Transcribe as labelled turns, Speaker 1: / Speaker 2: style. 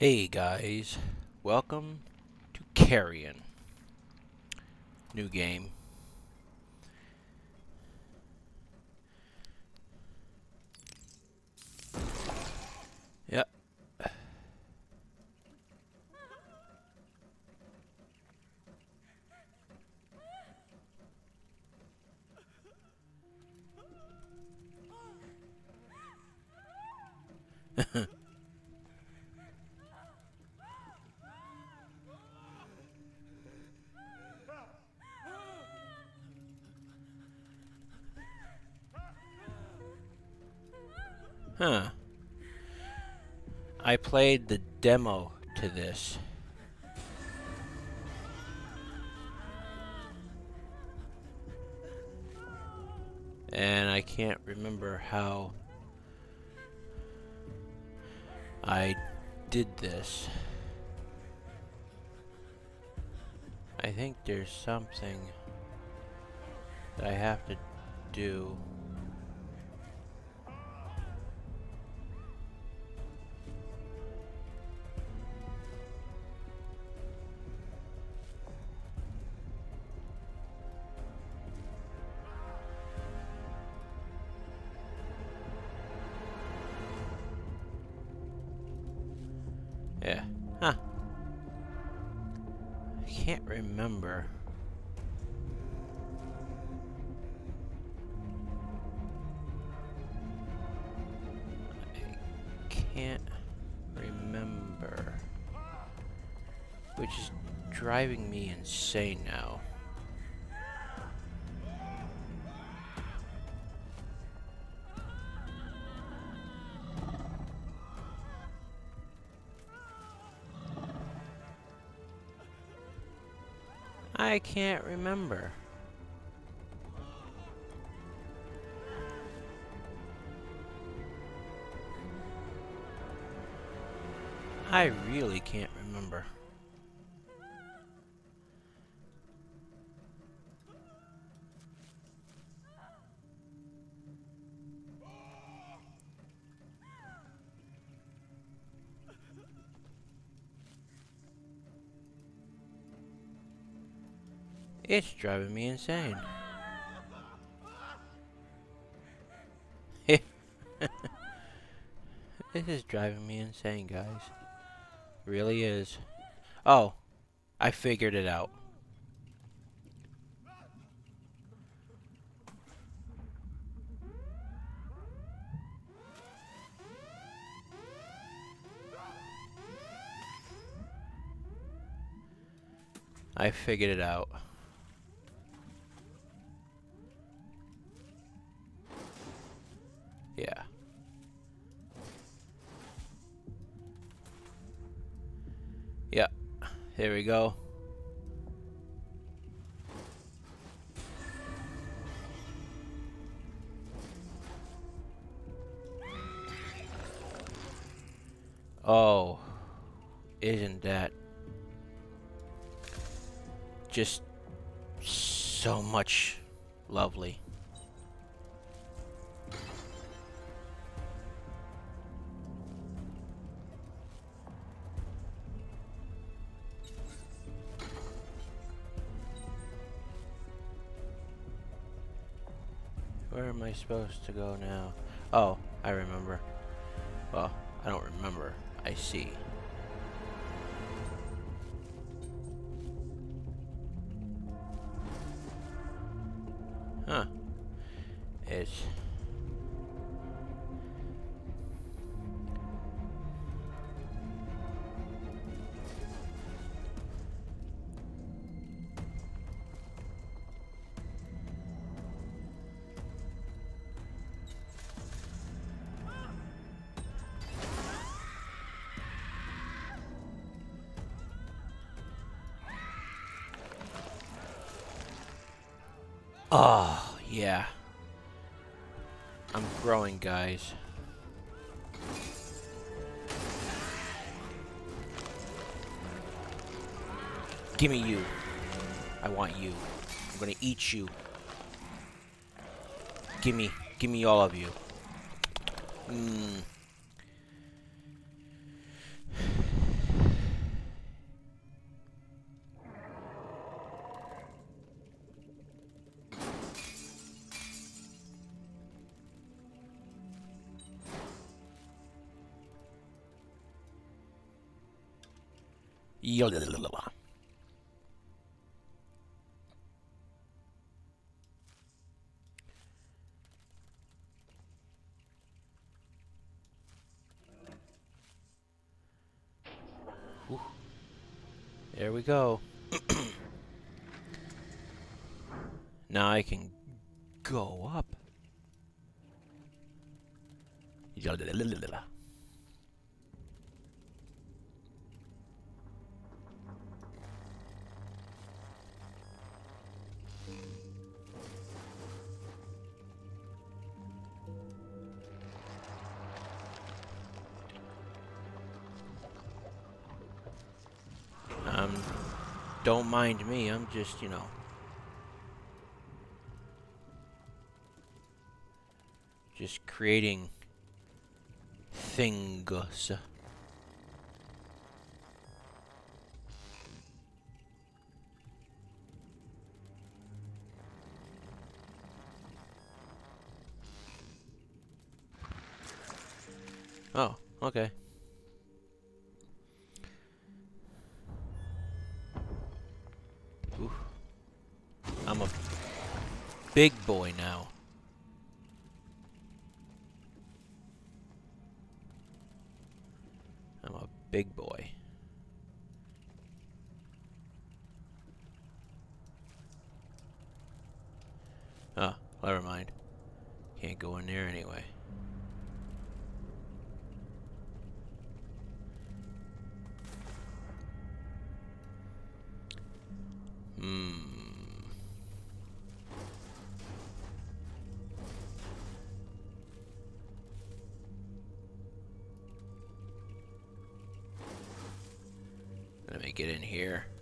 Speaker 1: Hey guys, welcome to CARRION. New game. Yep. Huh. I played the demo to this. And I can't remember how I did this. I think there's something that I have to do. Yeah. Huh. I can't remember. Can't remember, which is driving me insane now. I can't remember. I really can't remember. It's driving me insane. This is driving me insane, guys. Really is. Oh, I figured it out. I figured it out. Yeah. Yep. Here we go. Oh, isn't that just so much lovely? Where am I supposed to go now? Oh, I remember. Well, I don't remember. I see. Huh. It's... Oh, yeah. I'm growing, guys. Gimme you. I want you. I'm gonna eat you. Gimme all of you. There we go. Now I can go up. Don't mind me, I'm just, you know, just creating things. Oh, okay. Oof. I'm a big boy now. I'm a big boy. Oh, never mind. Can't go in there anyway. Let me get in here.